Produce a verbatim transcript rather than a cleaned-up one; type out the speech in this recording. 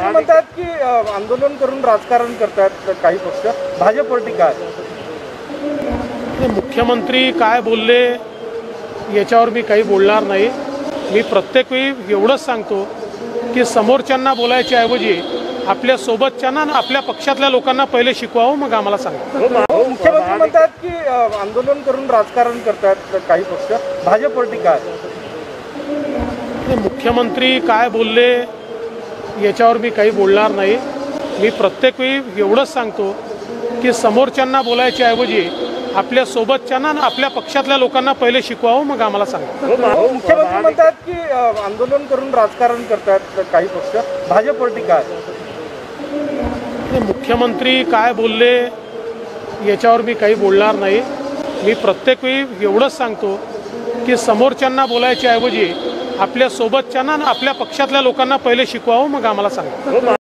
मुख्यमंत्री म्हणतात की अ, आंदोलन करून राजकारण करतात काही पक्ष, भाजपवरती काय? मुख्यमंत्री काय बोलले याच्यावर मी काही बोलणार नाही। मी प्रत्येक वेळी एवढंच सांगतो की समोरच्यांना बोलायच्या ऐवजी आपल्या सोबतच्यांना आणि आपल्या पक्षातल्या लोकांना पहिले शिकवावं, मग आम्हाला सांगा। मुख्यमंत्री म्हणतात की अ, आंदोलन करून राजकारण करतात काही पक्ष, भाजपवरती काय? मुख्यमंत्री काय बोलले याच्यावर मी काही बोलणार नाही। मी प्रत्येक वेळी एवढंच सांगतो की समोरच्यांना बोलायच्या ऐवजी आपल्या सोबतच्यांना आणि आपल्या पक्षातल्या लोकांना पहिले शिकवावं, मग आम्हाला सांगा। मुख्यमंत्री म्हणतात की अ, आंदोलन करून राजकारण करतात काही पक्ष, भाजपवरती काय? मुख्यमंत्री काय बोलले याच्यावर मी काही बोलणार नाही। मी प्रत्येक वेळी एवढंच सांगतो की समोरच्यांना बोलायच्या ऐवजी आपल्या सोबतच्यांना आणि आपल्या पक्षातल्या लोकांना पहिले शिकवावं, मग आम्हाला सांगा।